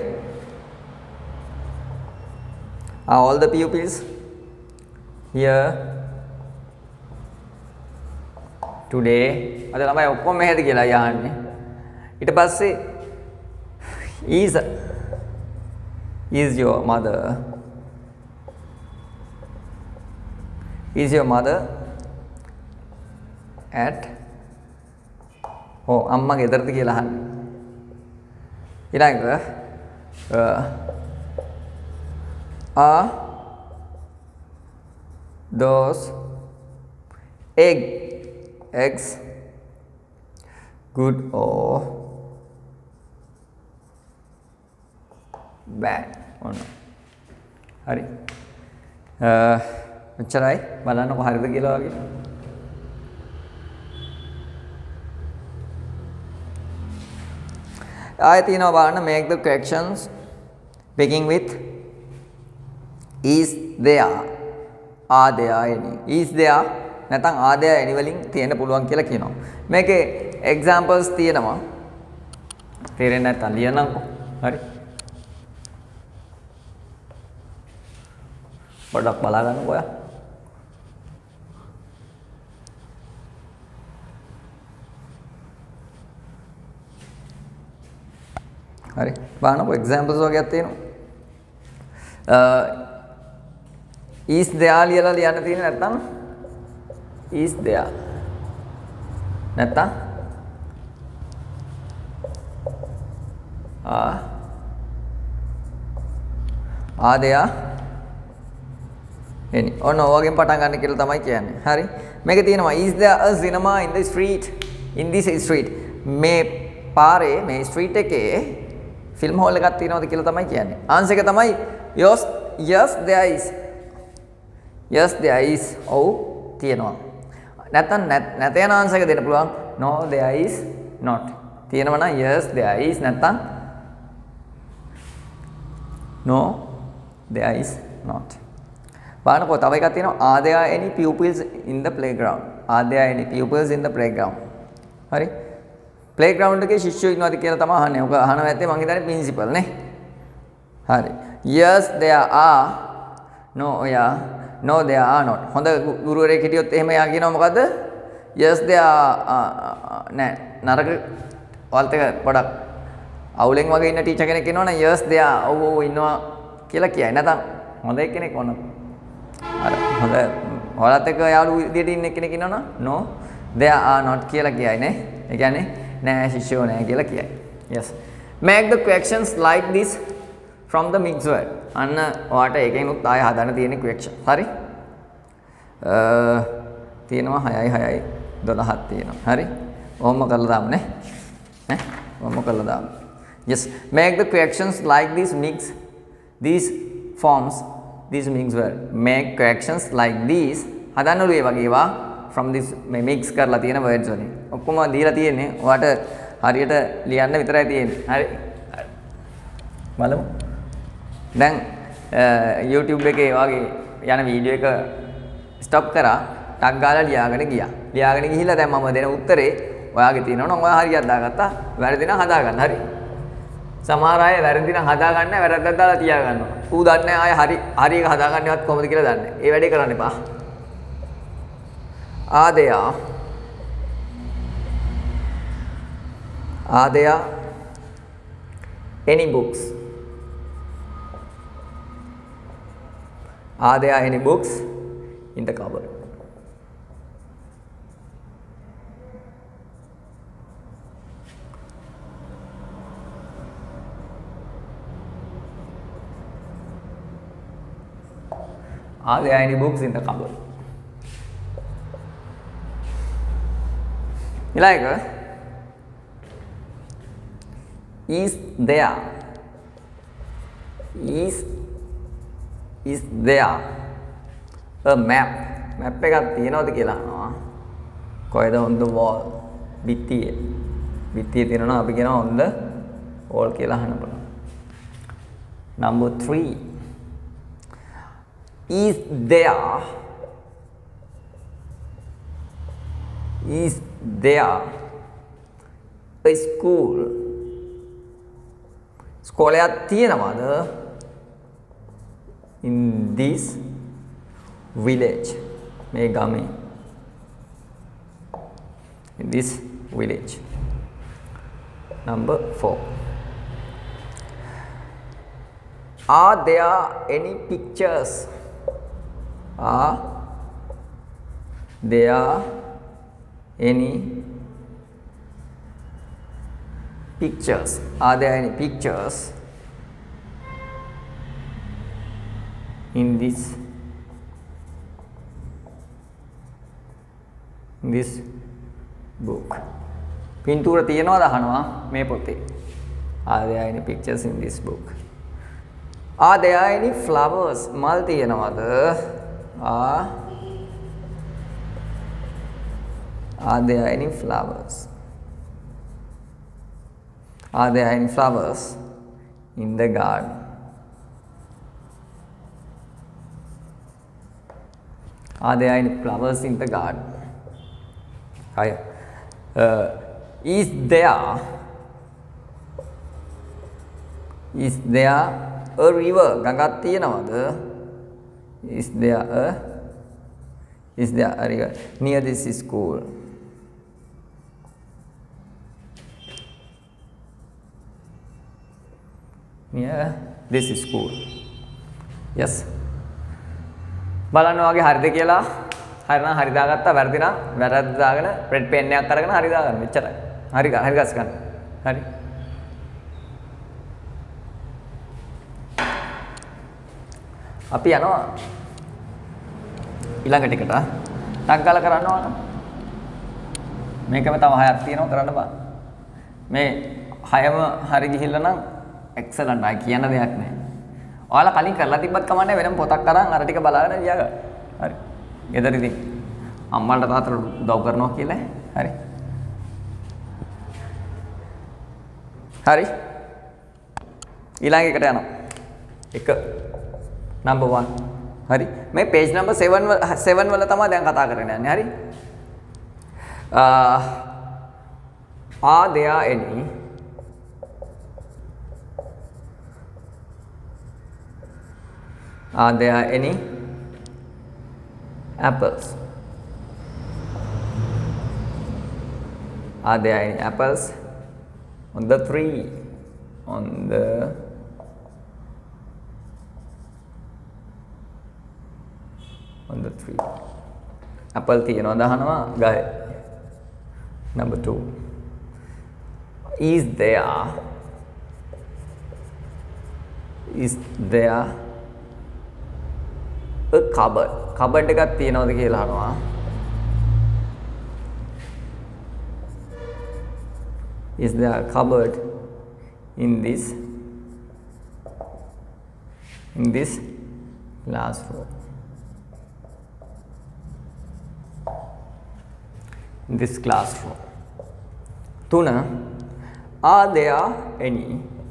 S1: All the pupils here today? අද ළමයි ඔක්කොම මෙහෙද කියලා යහන්නේ. ඊට පස්සේ is your mother at අම්මා ගෙදරද කියලා අහන්නේ. ඊළඟ are those eggs good or bad? හරි. එච්චරයි බලන්නකො හරිද කියලා වගේ. ආයෙ තියෙනවා බලන්න make the corrections beginning with is there, are there any? Is there නැත්නම් are there any වලින් තියෙන්න පුළුවන් කියලා කියනවා. මේකේ examples තියෙනවා. තේරෙන්නේ නැත්නම් ලියන්නම්කෝ. හරි. පොඩ්ඩක් බලා ගන්නකෝ ඔයා. හරි. බලන්නකෝ examples වගේක් තියෙනවා. is there ලියලා ලියන්න තියෙන්නේ නැත්නම් is there නැත්නම් are there any? ඔන්න ඔයගෙන් පටන් ගන්න කියලා තමයි කියන්නේ. හරි. මේකේ තියෙනවා is there a cinema in the street? In this street. මේ පාරේ මේ street එකේ film hall එකක් තියෙනවද කියලා තමයි කියන්නේ. answer එක තමයි yes there is. Yes there is. ඔව් තියෙනවා. නැත්නම් නැත යන answer එක දෙන්න පුළුවන්. no there is not. තියෙනවා නම් yes there is නැත්නම් no there is not. බලන්නකෝ තව එකක් තියෙනවා are there any pupils in the playground? Are there any pupils in the playground? හරි. playground එකේ ශිෂ්‍යයෝ ඉන්නවද කියලා තමයි අහන්නේ. ඔක අහනවා ඇත්තේ මං හිතන්නේ principal නේ. හරි. Yes there are. No yeah. No there are not. හොඳ ගුරුවරයෙක් හිටියොත් එහෙම යා කියනවා මොකද්ද? Yes there are නෑ නරක වලට පොඩක් අවුලෙන් වගේ ඉන්න ටීචර් කෙනෙක් ඉන්නවනේ yes there are ඔව් ඉන්නවා කියලා කියයි. නැත්නම් හොඳ එක්කෙනෙක් වුණා. අර හොඳ ඔයාලත් එක්ක යාළු විදියට ඉන්න කෙනෙක් ඉන්නවනම් no there are not කියලා කියයි නේ. ඒ කියන්නේ නෑ ශිෂ්‍යෝ නෑ කියලා කියයි. yes. Make the questions like this from the mixed word. අන්න ඔයාට ඒකෙනුත් ආය හදන්න තියෙන question. හරි? තියෙනවා 6යි 6යි 12ක් තියෙනවා. හරි? ඔහොම කරලා දාමු නේ. ඈ ඔහොම කරලා දාමු. yes. Make the questions like this these forms these mixed word. Make questions like these හදන්නලු ඒ වගේ ඒවා from this මේ mix කරලා තියෙන words වලින්. ඔක්කොම දීලා තියෙන්නේ. ඔයාට හරියට ලියන්න විතරයි තියෙන්නේ. හරි? බලමු. දැන් YouTube එකේ වගේ යන වීඩියෝ එක ස්ටොප් කරා ටක් ගාලා ලියාගෙන ගියා. ලියාගෙන ගිහිල්ලා දැන් මම දෙන උත්තරේ ඔයාගේ තියෙනවා නම් ඔයා හරියට දාගත්තා. වැරදි නම් හදාගන්න. හරි. සමහර අය වැරදි නම් හදාගන්න වැරද්දක් දාලා තියා ගන්නවා. ඌ දන්නේ අය හරි එක හදාගන්නවත් කොහොමද කියලා දන්නේ. ඒ වැඩේ කරන්න එපා. Are there any books? Are there any books in the cupboard? Are there any books in the cupboard? Like is there a map එකක් තියෙනවද කියලා අහනවා. කොහෙද on the wall? බිත්තියේ තියෙනවා අපි කියනවා on the wall කියලා අහන්න පුළුවන්. Number 3. Is there a school? ස්කෝලයක් තියෙනවද in this village? මේ ගමේ. In this village. Number 4. Are there any pictures? Are there any pictures? Are there any pictures in this book? පින්තූර තියනවද අහනවා මේ පොතේ. Are there any pictures in this book? Are there any flowers? මල් තියනවද? Are there any flowers? Are there any flowers in the garden? Are there any flowers in the garden? Is there a river? ගඟක් තියෙනවද? Is there a river near this school? Near this school. Yes. බලන්න ඔයාගේ හරිද කියලා. හරිනම් හරි දාගත්තා, වැරදි නම් වැරද්ද දාගෙන රෙඩ් පෙන් එකක් අරගෙන හරි දාගන්න. මෙච්චරයි. හරි ගස් ගන්න. හරි. අපි යනවා ඊළඟට එකට. ටක් ගාලා කරන්න ඕන. මේකම තව 6ක් තියෙනවා කරන්න බෑ. මේ 6ම හරි ගිහිල්ලා නම් excellent අය කියන දෙයක් නෑ. ඔයාලා කලින් කරලා තිබ්බත් කමන්නේ වෙනම පොතක් අරන් අර ටික බලාගෙන ගියා ගන්න. හරි. ගෙදර ඉතින් අම්මලට තාත්තට උදව් කරනවා කියලා. හරි. හරි. ඊළඟ එකට යනවා. 1 number 1. හරි. මේ page number 7 වල තමයි දැන් කතා කරගෙන යන්නේ. හරි. Are there any apples? Are there any apples on the tree? On the tree. Apple තියනවද අහනවා ගහේ. Number 2. Is there a cupboard? Cupboard එකක් තියනවද කියලා අහනවා. Is there a cupboard in this classroom? In this classroom. 3. Are there any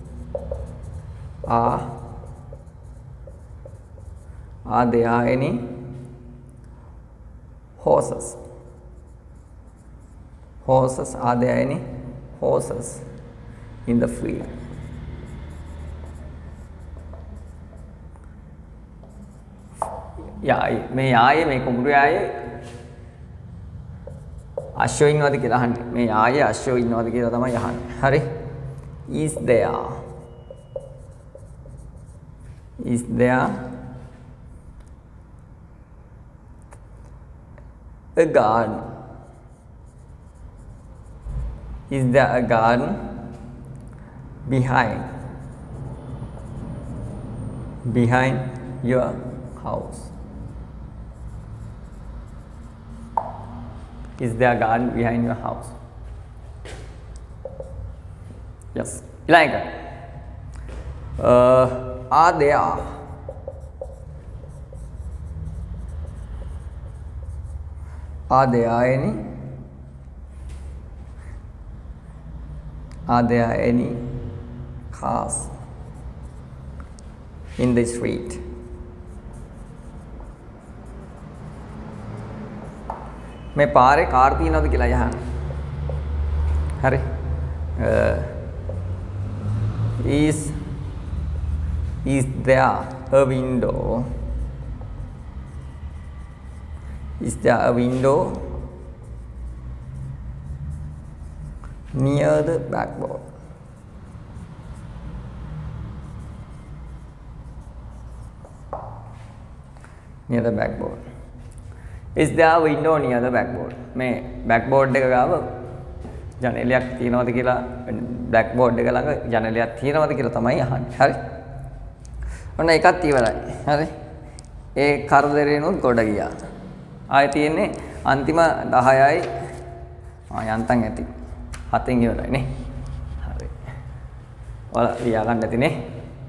S1: horses? Are there any horses in the field? මේ යායේ මේ කුඹුරු යායේ අශ්වය ඉන්නවද කියලා අහන්නේ. මේ යායේ අශ්වය ඉන්නවද කියලා තමයි අහන්නේ. හරි. Is there a garden? Is there a garden behind your house? Is there a garden behind your house? Yes. Like are there any cars in the street? මේ පාරේ කාර් තියනවද කියලා අහන්න. හරි. Is there a window? Is there a window near the blackboard? Near the blackboard. Is there a window near the blackboard? මේ blackboard එක ගාව ජනේලයක් තියනවද කියලා blackboard එක ළඟ ජනේලයක් තියනවද කියලා තමයි අහන්නේ. හරි. ඔන්න එකත් ඉවරයි. හරි. ඒ කරදරේනොත් ගොඩ ගියා. ආයෙ තියෙන්නේ අන්තිම 10යි යන්තම් ඇති. 7න් ඉවරයි නේ. හරි. ඔයාලා ලියා ගන්න ඇති නේ.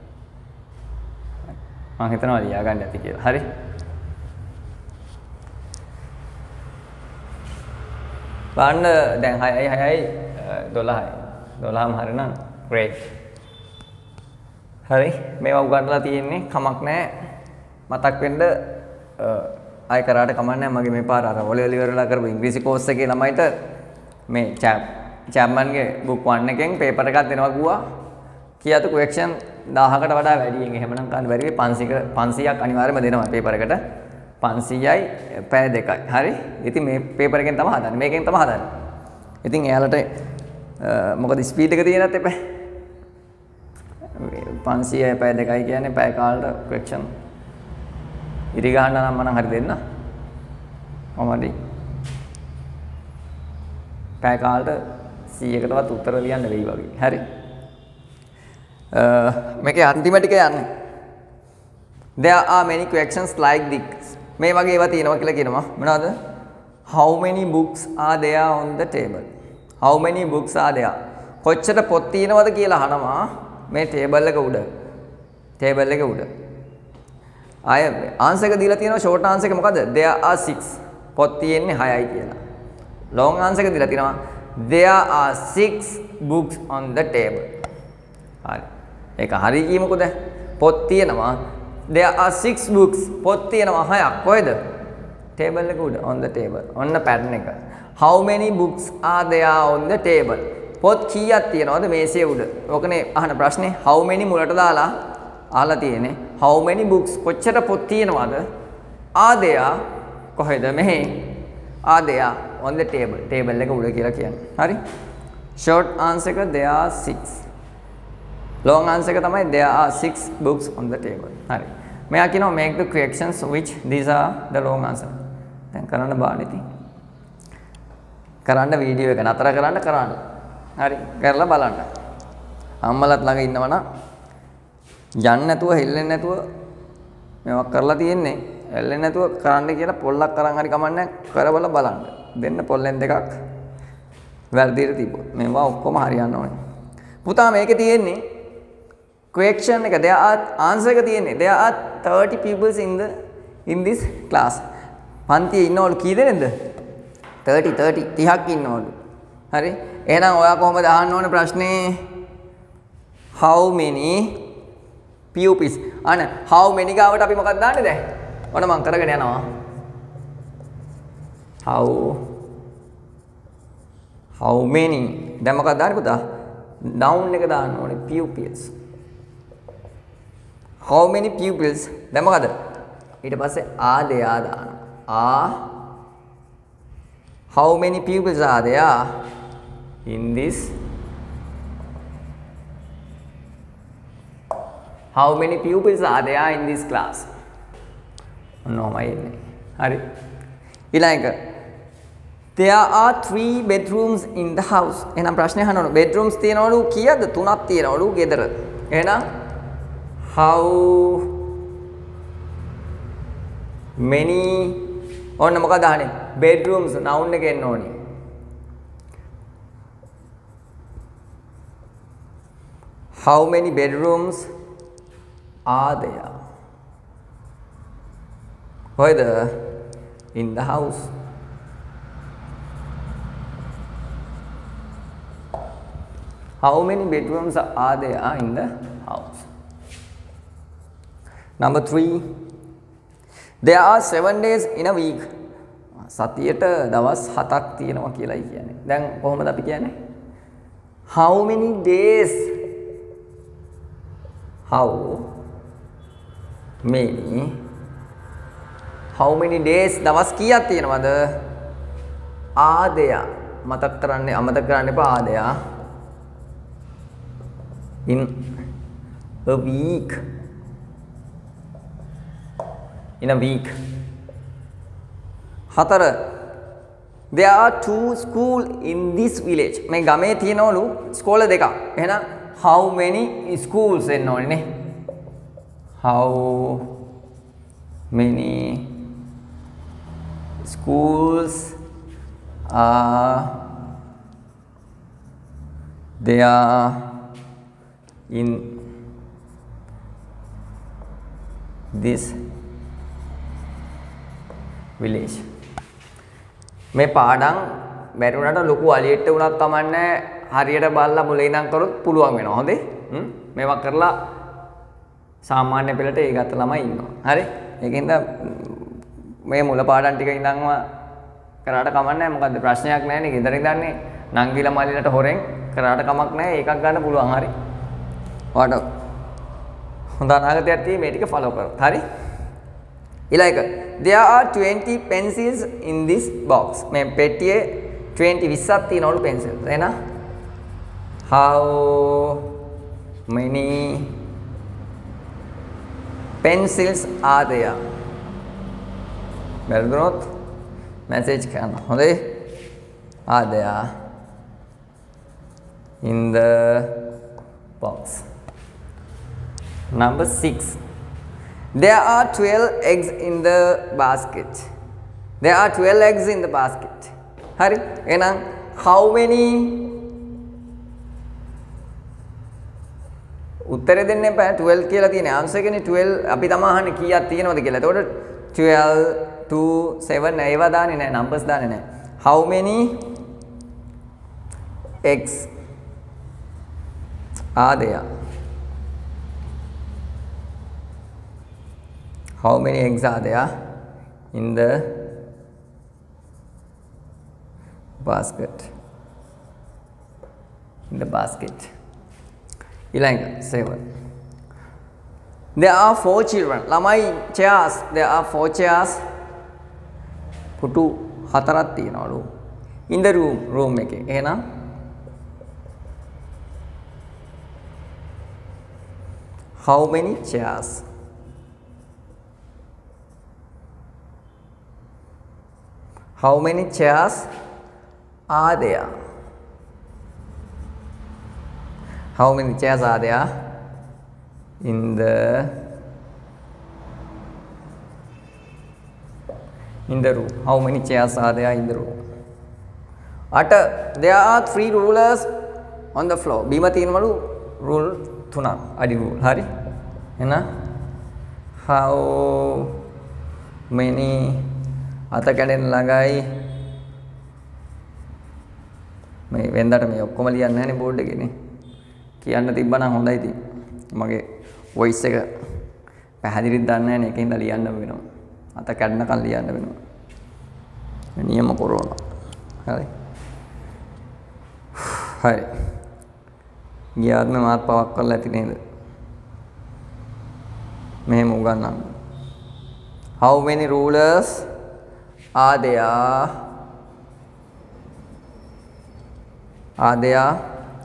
S1: මම හිතනවා ලියා ගන්න ඇති කියලා. හරි. බලන්න දැන් 6යි 12යි 12ම හරිනම් great. හරි මේවා උගන්වලා තියෙන්නේ කමක් නැහැ මතක් වෙන්න ආය කරාට කමක් නැහැ මගේ මේ පාර අර ඔලෙවල ඉවරලා කරපු ඉංග්‍රීසි කෝස් එකේ ළමයිට මේ චැප්මන්ගේ book 1 එකෙන් පේපර් එකක් දෙනවා කිව්වා කීයද question 1000කට වඩා වැඩියෙන් එහෙමනම් ගන්න බැරි වෙයි 500ක් අනිවාර්යයෙන්ම දෙනවා පේපර් එකට 500යි පැය 2යි. හරි. ඉතින් මේ පේපර් එකෙන් තමයි හදන්නේ. මේකෙන් තමයි හදන්නේ. ඉතින් එයාලට මොකද ස්පීඩ් එක තියෙනත් එපා. 500යි පැය 2යි කියන්නේ පැය කාලට ක්වෙස්චන් ඉරි ගන්න නම් මම හරි දෙන්න. කොහමද? පැය කාලට 100කටවත් උත්තර ලියන්න වෙයි වගේ. හරි. මේකේ අන්තිම ටික යන්නේ. There are many questions like this. මේ වගේ ඒවා තියෙනවා කියලා කියනවා. මොනවද? How many books are there on the table? How many books are there? කොච්චර පොත් තියෙනවද කියලා අහනවා මේ ටේබල් එක උඩ. ටේබල් එක උඩ. ආය ආන්සර් එක දීලා තියෙනවා ෂෝට් ආන්සර් එක මොකද්ද? There are 6. පොත් තියෙන්නේ 6යි කියලා. ලොං ආන්සර් එක දීලා තියෙනවා There are 6 books on the table. හරි. ඒක හරි කියමුකෝ දැන්. පොත් තියෙනවා There are 6 books. පොත් තියෙනවා 6ක්. කොහෙද? table එක උඩ on the table. ඔන්න pattern එක. How many books are there on the table? පොත් කීයක් තියෙනවද මේසයේ උඩ? ඔකනේ අහන ප්‍රශ්නේ. How many මුලට දාලා අහලා තියෙන්නේ. How many books කොච්චර පොත් තියෙනවද? Are there කොහෙද මෙහි? Are there on the table. table එක උඩ කියලා කියන්නේ. හරි? Short answer එක there are 6. Long answer එක තමයි there are 6 books on the table. හරි. මෙයා කියනවා make the corrections which these are the long answer. දැන් කරන්න බාන ඉතින්. කරන්න වීඩියෝ එක නතර කරන්න. හරි. කරලා බලන්න. අම්මලත් ළඟ ඉන්නවනම් යන්න නැතුව හෙල්ලෙන්නේ නැතුව මේවා කරලා තියෙන්නේ. හෙල්ලෙන්නේ නැතුව කරන්න කියලා පොල්ලක් අරන් හරි කමන්නේ කරවල බලන්න. දෙන්න පොල්ලෙන් දෙකක් වැරදිට තිබ්බොත්. මේවා ඔක්කොම හරියන්න ඕනේ. පුතා මේකේ තියෙන්නේ question එක there are answer එක තියෙන්නේ there are 30 pupils in this class. පන්තියේ ඉන්නවලු කී දෙනෙක්ද? 30ක් ඉන්නවලු. හරි. එහෙනම් ඔයා කොහොමද අහන්න ඕනේ ප්‍රශ්නේ? how many pupils? අන how many ගාවට අපි මොකක්ද දාන්නේ දැන්? ඔන්න මම කරගෙන යනවා. how many දැන් මොකක්ද දාන්නේ පුතා? noun එක දාන්න ඕනේ pupils. How many pupils? දැන් මොකද? ඊට පස්සේ are there දානවා. How many pupils are there in this? How many pupils are there in this class? ඔන්නෝමයි ඉන්නේ. හරි. ඊළඟ there are 3 bedrooms in the house. එහෙනම් ප්‍රශ්නේ අහන්න ඕන. bedrooms තියනවලු කීයද? 3ක් තියනවලු ගෙදර. එහෙනම් how many ඔන්න මොකද අහන්නේ bedrooms noun එක එන්න ඕනේ. how many bedrooms are there? Whether in the house. How many bedrooms are there in the house? Number 3. There are 7 days in a week. සතියට දවස් 7ක් තියෙනවා කියලායි කියන්නේ. දැන් කොහොමද අපි කියන්නේ? How many days? How many days දවස් කීයක් තියෙනවද? are there. අමතක කරන්න එපා are there in a week. In a week. 4. There are 2 schools in this village. මේ ගමේ තියෙනවලු ස්කෝල දෙකක්. එහෙනම් how many schools එන්න ඕනේ නේ. How many schools are there in this village? මේ පාඩම් බැරි වුණාට ලොකු අලියෙට උනක් කමන්නේ හරියට බලලා මුලින් ඉඳන් කරොත් පුළුවන් වෙනවා. හොඳේ? මේවා කරලා සාමාන්‍ය පෙළට ඒ ගත්ත ළමයි ඉන්නවා. හරි? ඒකෙන්ද මේ මුල පාඩම් ටික ඉඳන්ම කරාට කමක් නැහැ. මොකද්ද ප්‍රශ්නයක් නැහැ නේ. ගෙදර ඉඳන්නේ නංගිලා මල්ලිලට හොරෙන් කරාට කමක් නැහැ. ඒකක් ගන්න පුළුවන්. හරි? ඔයාලට හොඳ අනාගතයක් තියෙයි මේ ටික ෆලෝ කරොත්. හරි? ඊළඟ there are 20 pencils in this box. මේ පෙට්ටියේ 20ක් තියෙනවලු pencils. එහෙනම් how many pencils are there? බැලුනොත් message කරන්න. හොඳේ? are there in the box. Number 6. There are 12 eggs in the basket. There are 12 eggs in the basket. Hari? එහෙනම් how many උත්තරේ දෙන්න එපා 12 කියලා තියෙන ආන්සර් එකනේ 12 අපි තමයි අහන්නේ කීයක් තියෙනවද කියලා. එතකොට 12 2 7 ඒවා දාන්නේ නැහැ numbers දාන්නේ නැහැ. How many eggs are there? How many eggs are there in the basket. In the basket. ඊළඟ 7. There are 4 children. ළමයි chairs. There are 4 chairs. පුටු 4ක් තියෙනවලු. In the room එකේ. එහෙනම් how many chairs? How many chairs are there? How many chairs are there in the room? How many chairs are there in the room? There are 3 rulers on the floor. බීම තියෙනවලු rule 3ක්. අඩි rule. හරි. එහෙනම් how many අත කැඩෙන ළඟයි මේ වෙන්දට මේ ඔක්කොම ලියන්න නැහැ නේ බෝඩ් එකේ නේ. කියන්න තිබ්බනම් හොඳයි ඉතින්. මගේ වොයිස් එක පැහැදිලිව දන්නේ නැහැ නේ. ඒකින්ද ලියන්න වෙනවා. අත කැඩනකන් ලියන්න වෙනවා. නියම කොරෝනා. හරි. හරි. ගියාත්ම මාත් පවක් කරලා ඇති නේද? මෙහෙම උගන්වන්න. How many rulers are there? Are there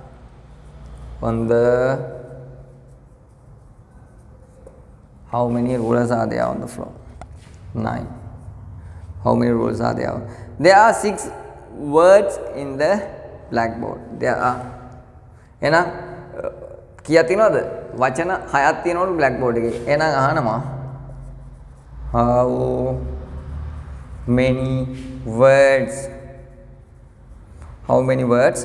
S1: on the how many rulers are there on the floor? 9. How many rulers are there? There are 6 words in the blackboard. There are එහෙනම් කීයක් තියෙනවද? වචන 6ක් තියෙනවලු blackboard එකේ. එහෙනම් අහනවා how many words? How many words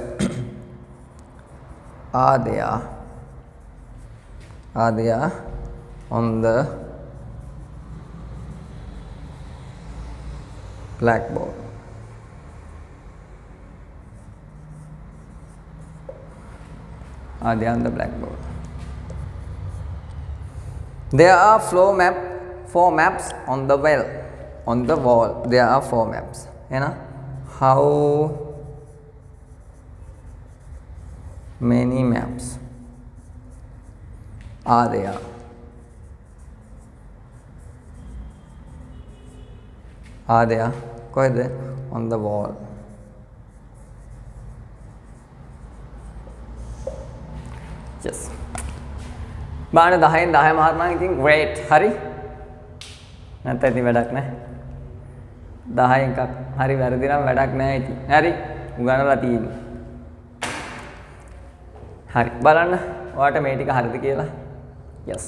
S1: are there on the blackboard? Are they on the blackboard? There are 4 maps on the wall. On the wall, there are 4 maps. How many maps are there? Are there? On the wall. Yes. බාන 10න් 10 Mark නම් ඉතින් great. හරි. නැත්නම් ඉතින් වැඩක් නැහැ. 10 එකක් හරි වැරදි නම් වැඩක් නැහැ ඉතින්. හරි. උගන්නලා තියෙන්නේ. හරි. බලන්න. ඔයාලට මේ ටික හරිද කියලා. yes.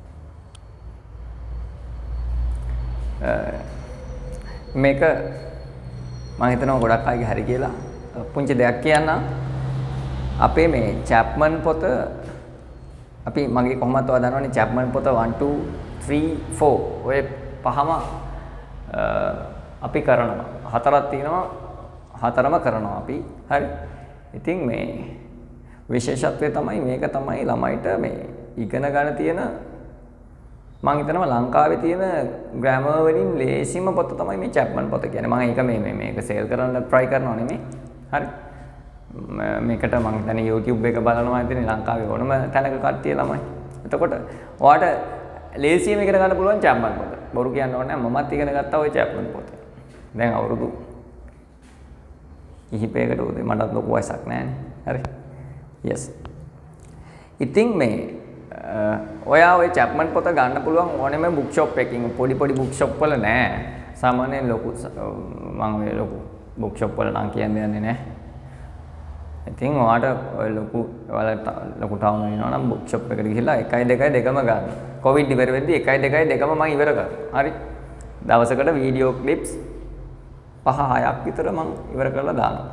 S1: මේක මම හිතනවා ගොඩක් අයගේ හරි කියලා. පුංචි දෙයක් කියන්නම්. අපේ මේ චැප්මන් පොත අපි මගේ කොහොමද ඔයා දන්නවනේ චැප්මන් පොත 1 2 3 4 ඔය පහම අපි කරනවා. 4ක් තියෙනවා. 4ම කරනවා අපි. හරි. ඉතින් මේ විශේෂත්වය තමයි මේක තමයි ළමයිට මේ ඉගෙන ගන්න තියෙන මම හිතනවා ලංකාවේ තියෙන ග්‍රැමර් වලින් ලේසිම පොත තමයි මේ චැප්මන් පොත කියන්නේ. මම ඒක මේක සේල් කරන්න try කරනවා නෙමෙයි. හරි. මේකට මම හිතන්නේ YouTube එක බලනවා ඉතින් ලංකාවේ ඕනම තැනක කට්ටිය ළමයි. එතකොට ඔයාට ලේසියෙන් ඉගෙන ගන්න පුළුවන් චැප්මන් පොත. බොරු කියන්න ඕනේ නැහැ. මමත් ඉගෙන ගත්තා ওই චැප්මන් පොත. දැන් අවුරුදු කිහිපයකට උදේ මටත් ලොකු වයසක් නැහැනේ. හරි. yes. ඉතින් මේ ඔයා ওই චැප්මන් පොත ගන්න පුළුවන් ඕනෙම බුක් ෂොප් එකකින්. පොඩි බුක් ෂොප් වල නෑ. සාමාන්‍යයෙන් ලොකු මම ඔය ලොකු බුක් ෂොප් වල නම් කියන්නේ නැහැ. ඉතින් ඔයාලට ලොකු ටවුන් වල ඉන්නවා නම් බුක් ෂොප් එකට ගිහිල්ලා 1 2 දෙකම ගන්න. කොවිඩ් ඉවර වෙද්දී 1 2 දෙකම මම ඉවර කරා. හරි. දවසකට වීඩියෝ ක්ලිප්ස් 5-6ක් විතර මම ඉවර කරලා දානවා.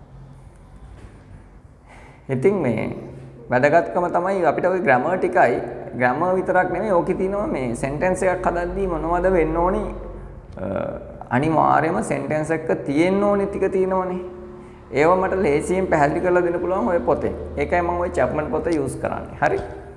S1: ඉතින් මේ වැදගත්කම තමයි අපිට ওই ග්‍රැමර් ටිකයි ග්‍රැමර් විතරක් නෙමෙයි ඕකේ තියෙනවා මේ සෙන්ටෙන්ස් එකක් හදද්දී මොනවද වෙන්න ඕනි අනිවාර්යයෙන්ම සෙන්ටෙන්ස් එක තියෙන්න ඕනි ටික තියෙනවනේ. ඒව මට ලේසියෙන් පැහැදිලි කරලා දෙන්න පුළුවන් ඔය පොතේ. ඒකයි මම ওই චැප්මන් පොත යූස් කරන්නේ. හරි.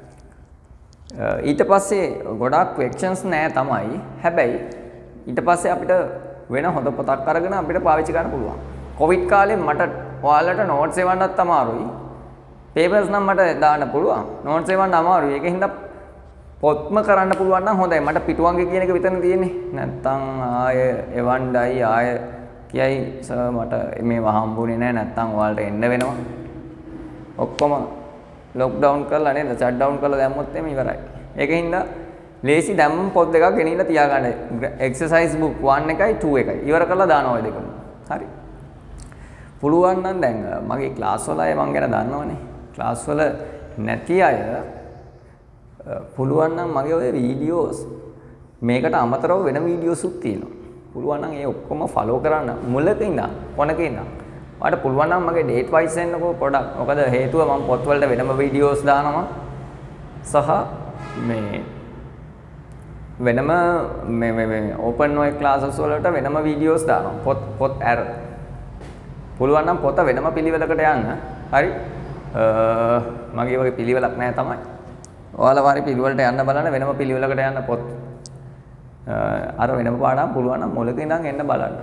S1: ඊට පස්සේ ගොඩාක් ක්වෙස්චන්ස් නෑ තමයි. හැබැයි ඊට පස්සේ අපිට වෙන හොඳ පොතක් අරගෙන අපිට පාවිච්චි කරන්න පුළුවන්. කොවිඩ් කාලේ මට ඔයාලට නෝට්ස් එවන්නත් අමාරුයි. පේපර්ස් නම් මට දාන්න පුළුවන්. නෝට්ස් එවන්න අමාරුයි. ඒකින්ද පොත්ම කරන්න පුළුවන් නම් හොඳයි. මට පිටුවංගේ කියන එක විතරනේ තියෙන්නේ. නැත්තම් ආය එවන්නයි ආය කියයි සර් මට මේව හම්බුනේ නැහැ නැත්තම් ඔයාලට එන්න වෙනවා. ඔක්කොම ලොක්ඩවුන් කරලා නේද? ෂට් ඩවුන් කරලා දැම්මොත් එමේ ඉවරයි. ඒකින්ද ලේසි දැම්ම පොත් දෙකක් ගෙනින්න තියාගන්න. එක්සර්සයිස් බුක් 1 එකයි 2 එකයි. ඉවර කරලා දානවා ඔය දෙකම. හරි. පුළුවන් නම් දැන් මගේ ක්ලාස් වල අය මං ගැන දන්නවනේ. ක්ලාස් වල නැති අය පුළුවන් නම් මගේ ඔය වීඩියෝස් මේකට අමතරව වෙන වීඩියෝස්ුත් තියෙනවා. පුළුවන් නම් ඒ ඔක්කොම ෆලෝ කරන්න මුලක ඉඳන් කොනක ඉඳන්. ඔයාලට පුළුවන් නම් මගේ ඩේට් වයිස් එන්නකෝ පොඩක්. මොකද හේතුව මම පොත් වලට වෙනම වීඩියෝස් දානවා. සහ මේ වෙනම මේ ඕපන් ඔය ක්ලාසස් වලට වෙනම වීඩියෝස් දානවා. පොත් ඇර. පුළුවන් නම් පොත වෙනම පිළිවෙලකට යන්න. හරි. මගේ වගේ පිළිවෙලක් නැහැ තමයි. ඔයාලා වාරි පිළිවෙලට යන්න බලන්න වෙනම පිළිවෙලකට යන්න පොත්. අර වෙනම පාඩම් පුළුවන් නම් මුලක ඉඳන් එන්න බලන්න.